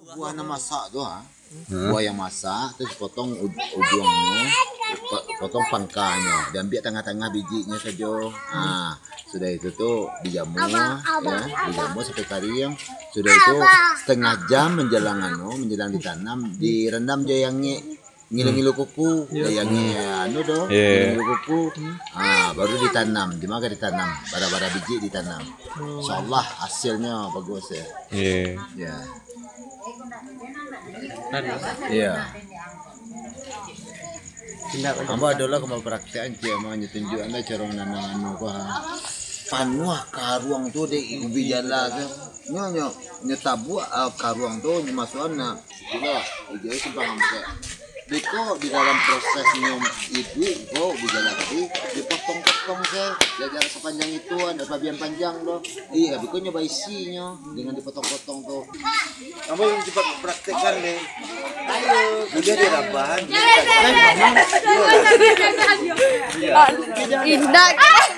Buah yang masak tuh, buah yang masak, terus potong ujungnya, potong pangkalnya, dan biar tengah-tengah bijinya saja. Nah, sudah itu tuh dijamu, ya, dijamu sampai kering. Sudah itu setengah jam menjelang ditanam, direndam aja yang ngilu-ngilu kuku, yang ngilu kuku, baru ditanam, dimakan ditanam, bara-bara biji ditanam. Insyaallah hasilnya bagus ya. Iya. Iya. Amba adalah kembali praktek aja mau tunjuk anda cara nanam panuah karuang tuh di ubi jala nyonya nyetabu karuang tuh masuknya kita jadi simpang sampai Biko di dalam proses nyom itu kok bijala tadi dipotong-potong saya jajar sepanjang itu ada bagian panjang loh. Iya Biko nyoba isinya dengan dipotong-potong tuh. Kamu yang cepat praktekkan deh. Ayo udah dirabahan. Indah.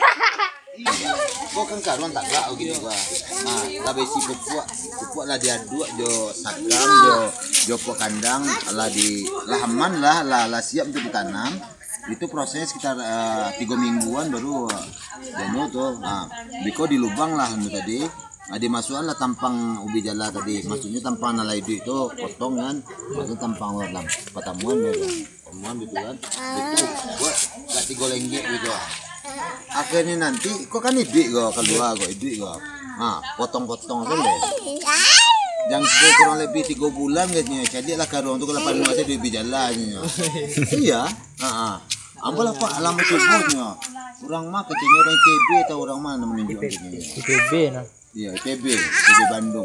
Kok kan karuan tak gak gitu gua. Nah, tapi si pupuk lah diaduk jo sagam jo pok kandang lah di lahaman lah siap untuk ditanam. Itu prosesnya sekitar 3 mingguan baru jano tuh. Nah, Biko di lubang lah tadi. Nah, dimasukkan lah tampang ubi jala tadi. Maksudnya tampang nalai itu potong kan. Maksudnya tampang dalam pertemuan ya. Pertemuan gitu kan. Itu buat gak digolengge gitu. Akhirnya nanti kok kan idik go keluar go idik go. Nah, potong-potong kan deh. Yang kurang lebih 3 bulan katanya. Jadi lah karuang tu kalau pada masa di bijalanya. Iya. Ambil apa alamat tubuhnya. Orang mah katanya orang TB atau orang mana menunjuk katanya. TB nah. Iya, TB Bandung.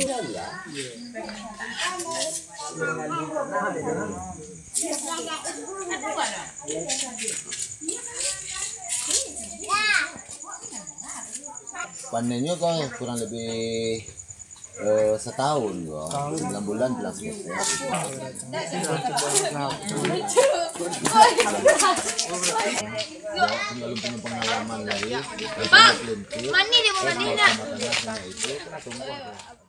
Panennya kok kurang lebih setahun kok, 9 bulan plus belum punya pengalaman lagi. Mandi dia mau mandi enggak? Itu